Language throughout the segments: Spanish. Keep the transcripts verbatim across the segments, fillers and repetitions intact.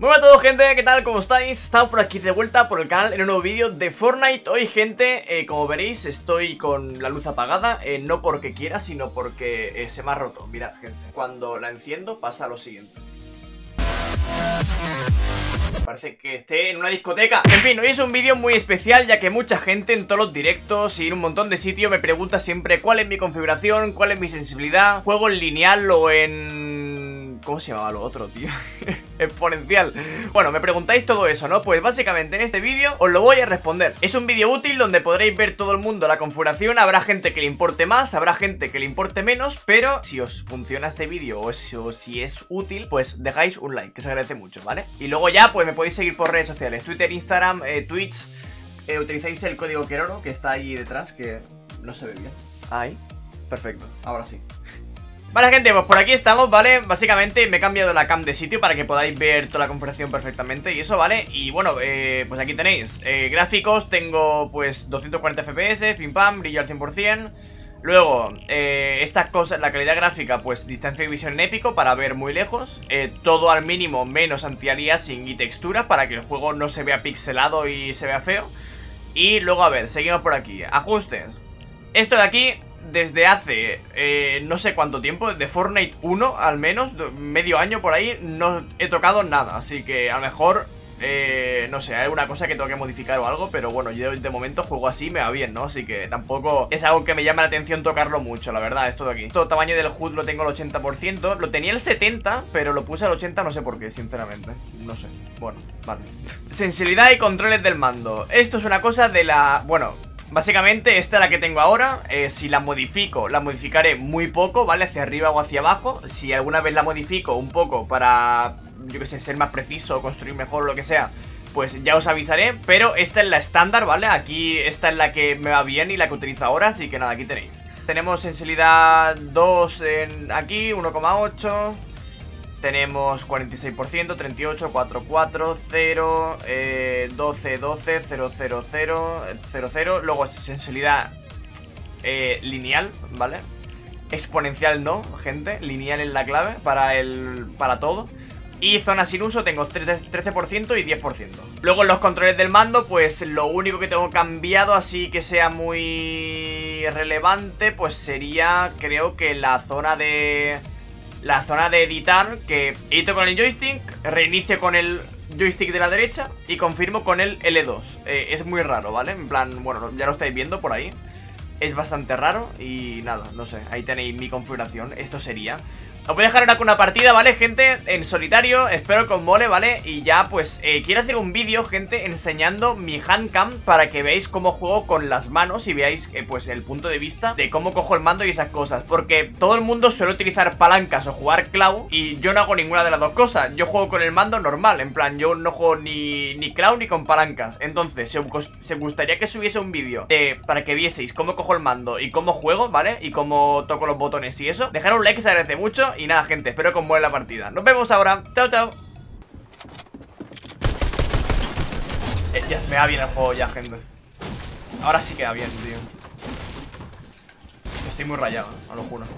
Muy buenas a todos, gente, ¿qué tal? ¿Cómo estáis? Estamos por aquí de vuelta por el canal en un nuevo vídeo de Fortnite. Hoy, gente, eh, como veréis, estoy con la luz apagada, eh, no porque quiera, sino porque eh, se me ha roto. Mirad, gente, cuando la enciendo pasa lo siguiente. Parece que esté en una discoteca. En fin, hoy es un vídeo muy especial, ya que mucha gente en todos los directos y en un montón de sitios me pregunta siempre cuál es mi configuración, cuál es mi sensibilidad, juego en lineal o en... ¿cómo se llamaba lo otro, tío? Exponencial. Bueno, me preguntáis todo eso, ¿no? Pues básicamente en este vídeo os lo voy a responder. Es un vídeo útil donde podréis ver todo el mundo la configuración. Habrá gente que le importe más, habrá gente que le importe menos, pero si os funciona este vídeo o si, o si es útil, pues dejáis un like, que se agradece mucho, ¿vale? Y luego ya, pues me podéis seguir por redes sociales, Twitter, Instagram, eh, Twitch. eh, Utilizáis el código Keroro, que está ahí detrás, que no se ve bien. Ahí, perfecto, ahora sí. Vale, gente, pues por aquí estamos, ¿vale? Básicamente me he cambiado la cam de sitio para que podáis ver toda la configuración perfectamente y eso, ¿vale? Y bueno, eh, pues aquí tenéis eh, gráficos, tengo pues doscientos cuarenta F P S, pim pam, brillo al cien por cien. Luego, eh, estas cosas, la calidad gráfica, pues distancia de visión en épico para ver muy lejos, eh, todo al mínimo menos anti-aliasing y textura para que el juego no se vea pixelado y se vea feo. Y luego, a ver, seguimos por aquí, ajustes. Esto de aquí... desde hace eh, no sé cuánto tiempo, de Fortnite uno al menos, medio año por ahí, no he tocado nada. Así que a lo mejor, eh, no sé, hay alguna cosa que tengo que modificar o algo. Pero bueno, yo de momento juego así, me va bien, ¿no? Así que tampoco es algo que me llame la atención tocarlo mucho, la verdad, esto de aquí. Esto tamaño del H U D lo tengo al ochenta por ciento. Lo tenía el setenta, pero lo puse al ochenta, no sé por qué, sinceramente. No sé, bueno, vale. Sensibilidad y controles del mando. Esto es una cosa de la... bueno... básicamente esta es la que tengo ahora. eh, Si la modifico, la modificaré muy poco, ¿vale? Hacia arriba o hacia abajo. Si alguna vez la modifico un poco para, yo que sé, ser más preciso, construir mejor o lo que sea, pues ya os avisaré. Pero esta es la estándar, ¿vale? Aquí esta es la que me va bien y la que utilizo ahora. Así que nada, aquí tenéis. Tenemos sensibilidad dos en aquí, uno coma ocho. Tenemos cuarenta y seis por ciento, treinta y ocho, cuatro, cuatro, cero, eh, doce, doce, cero, cero, cero, cero, cero. Luego sensibilidad eh, lineal, ¿vale? Exponencial no, gente. Lineal es la clave para, el, para todo. Y zona sin uso tengo trece por ciento y diez por ciento. Luego en los controles del mando, pues lo único que tengo cambiado, así que sea muy relevante, pues sería, creo que la zona de... la zona de editar, que edito con el joystick, reinicio con el joystick de la derecha y confirmo con el L dos. eh, Es muy raro, ¿vale? En plan, bueno, ya lo estáis viendo por ahí. Es bastante raro y nada, no sé, ahí tenéis mi configuración. Esto sería... os voy a dejar ahora con una partida, ¿vale, gente? En solitario, espero que os mole, ¿vale? Y ya, pues, eh, quiero hacer un vídeo, gente, enseñando mi handcam para que veáis cómo juego con las manos y veáis, eh, pues, el punto de vista de cómo cojo el mando y esas cosas. Porque todo el mundo suele utilizar palancas o jugar claw y yo no hago ninguna de las dos cosas. Yo juego con el mando normal, en plan, yo no juego ni, ni claw ni con palancas. Entonces, si os, si os gustaría que subiese un vídeo eh, para que vieseis cómo cojo el mando y cómo juego, ¿vale? Y cómo toco los botones y eso, dejar un like que se agradece mucho. Y nada, gente, espero que os mueva la partida. Nos vemos ahora, chao, chao. eh, Ya me va bien el juego ya, gente. Ahora sí queda bien, tío. Estoy muy rayado, os lo juro.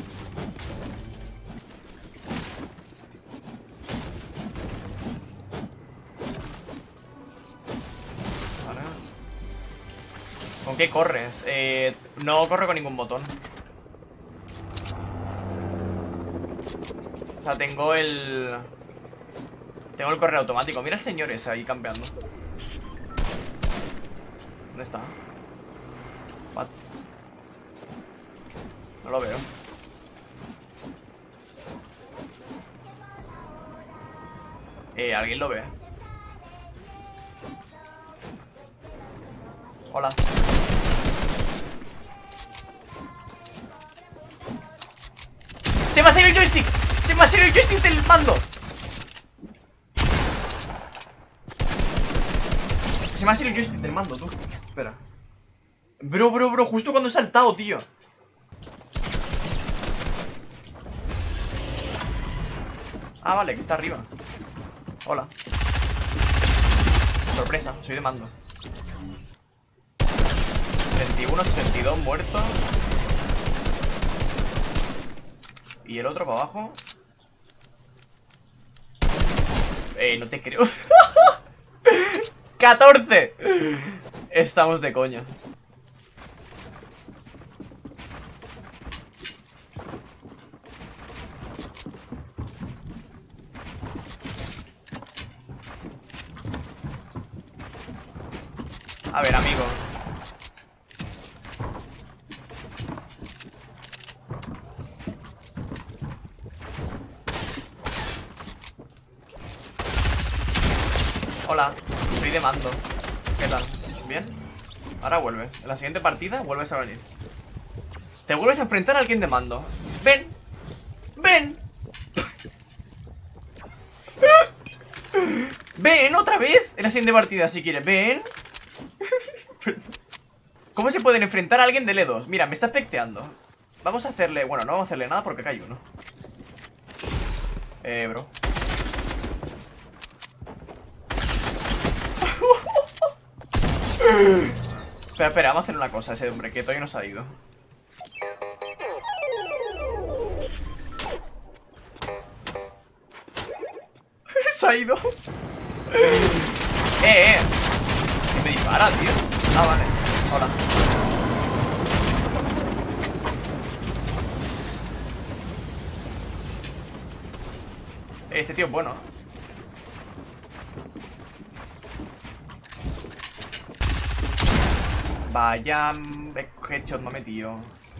Vale. ¿Con qué corres? Eh, no corro con ningún botón. O sea, tengo el... tengo el correo automático. Mira, señores, ahí campeando. ¿Dónde está? What? No lo veo. Eh, ¿alguien lo ve? Hola. ¡Se va a salir el joystick! ¡Se me ha salido el joystick del mando! Se me ha salido el joystick del mando, tú. Espera. Bro, bro, bro, justo cuando he saltado, tío. Ah, vale, que está arriba. Hola. Sorpresa, soy de mando. setenta y uno, setenta y dos muertos. Y el otro para abajo. Eh, no te creo. ¡catorce! Estamos de coña. A ver, amigo. Hola, soy de mando. ¿Qué tal? ¿Bien? Ahora vuelve. En la siguiente partida vuelves a venir. Te vuelves a enfrentar a alguien de mando. ¡Ven! ¡Ven! ¡Ven otra vez! En la siguiente partida, si quieres. ¡Ven! ¿Cómo se pueden enfrentar a alguien de L dos? Mira, me está pecteando. Vamos a hacerle... Bueno, no vamos a hacerle nada porque acá hay uno. Eh, bro. Espera, espera, vamos a hacer una cosa a ese hombre que todavía no se ha ido. Se ha ido. Eh, eh. ¿Qué me dispara, tío? Ah, vale. Hola. Este tío es bueno. Vaya headshot me ha metido.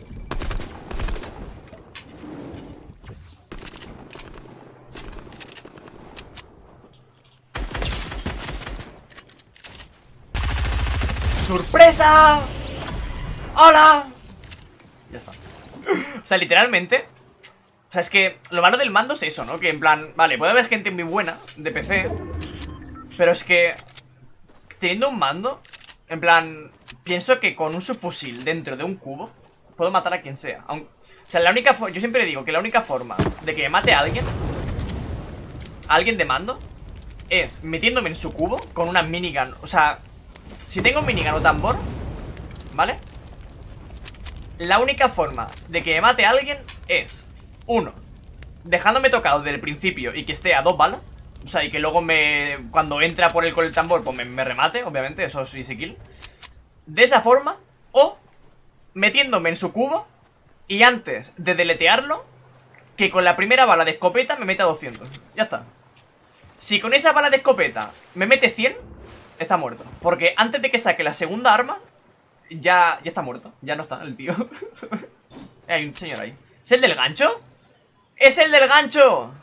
¡Sorpresa! ¡Hola! Ya está. O sea, literalmente. O sea, es que lo malo del mando es eso, ¿no? Que en plan, vale, puede haber gente muy buena de P C, pero es que teniendo un mando, en plan, pienso que con un subfusil dentro de un cubo puedo matar a quien sea. Aun, o sea, la única yo siempre digo que la única forma de que mate a alguien, a alguien de mando, es metiéndome en su cubo con una minigun. O sea, si tengo un minigun o tambor, ¿vale? La única forma de que me mate a alguien es, uno, dejándome tocado desde el principio y que esté a dos balas. O sea, y que luego me... Cuando entra por él con el tambor, pues me, me remate, obviamente, eso es easy kill. De esa forma, o metiéndome en su cubo y antes de deletearlo, que con la primera bala de escopeta me meta doscientos. Ya está. Si con esa bala de escopeta me mete cien, está muerto. Porque antes de que saque la segunda arma, ya, ya está muerto. Ya no está el tío. Hay un señor ahí. ¿Es el del gancho? ¡Es el del gancho!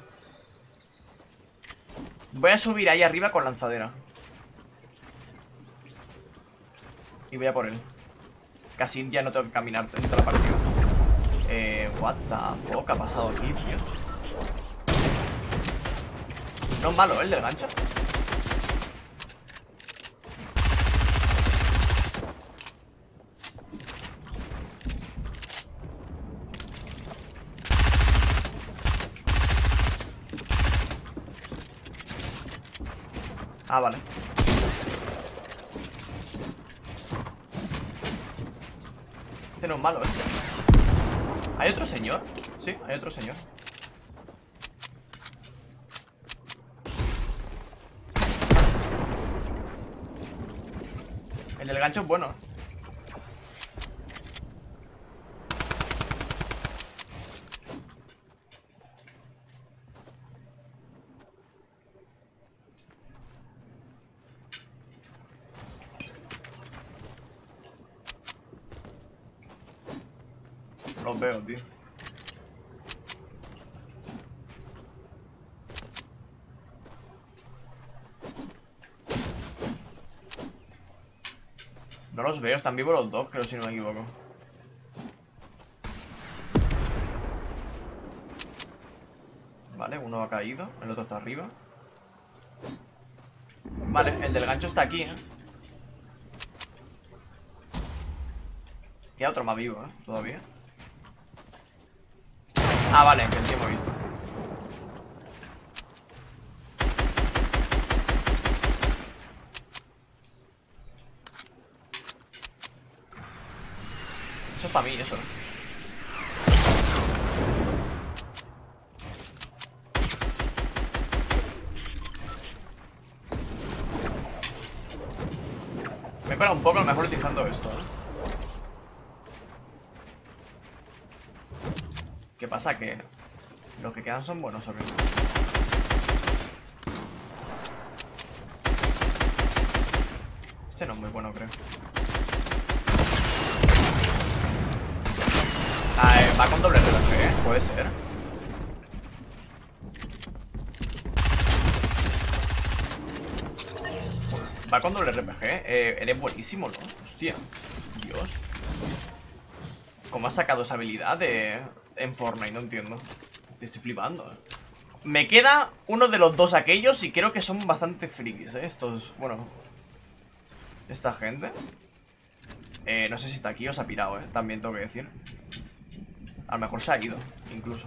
Voy a subir ahí arriba con lanzadera. Y voy a por él. Casi ya no tengo que caminar en toda la partida. Eh, what the fuck ha pasado aquí, tío. No es malo, ¿eh? El del gancho. Ah, vale. Este no es malo, este. ¿Hay otro señor? Sí, hay otro señor. El del gancho es bueno. Los veo, tío. No los veo, están vivos los dos, creo, si no me equivoco. Vale, uno ha caído, el otro está arriba. Vale, el del gancho está aquí, ¿eh? Queda otro más vivo, ¿eh? Todavía. Ah, vale, que sí hemos visto. Eso es para mí, eso. Me he colado un poco, a lo mejor utilizando esto, ¿eh? ¿Qué pasa? Que los que quedan son buenos, ¿o qué? Este no es muy bueno, creo. Ah, eh, va con doble R P G, ¿eh? Puede ser. Va con doble R P G. Eh, eres buenísimo, ¿no? Hostia. Dios. ¿Cómo has sacado esa habilidad de... en Fortnite? No entiendo. Te estoy flipando, ¿eh? Me queda uno de los dos aquellos y creo que son bastante frikis, ¿eh? Estos... bueno... esta gente. Eh, no sé si está aquí o se ha pirado, ¿eh? También tengo que decir. A lo mejor se ha ido, incluso.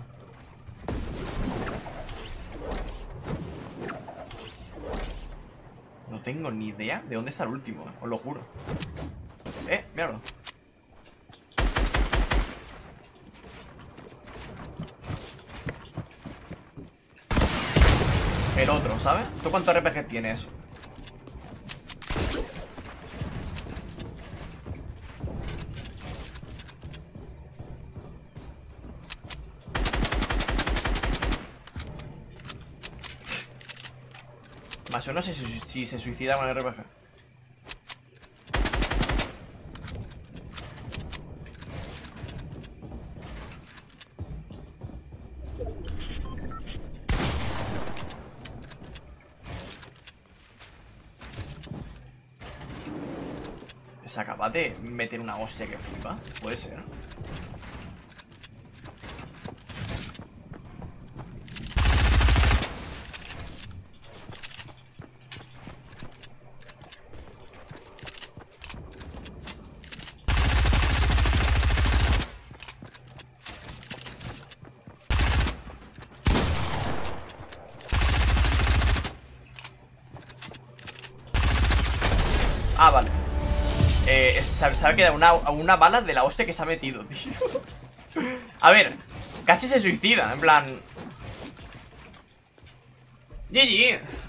No tengo ni idea de dónde está el último, eh, os lo juro. Eh, míralo. El otro, ¿sabes? ¿Tú cuántos R P G tienes? Más o no sé si, si se suicida con el R P G. Se acaba de meter una hostia que flipa. Puede ser. Ah, vale. Eh, se ha quedado una, una bala de la hostia que se ha metido, tío. A ver, casi se suicida, en plan... G G.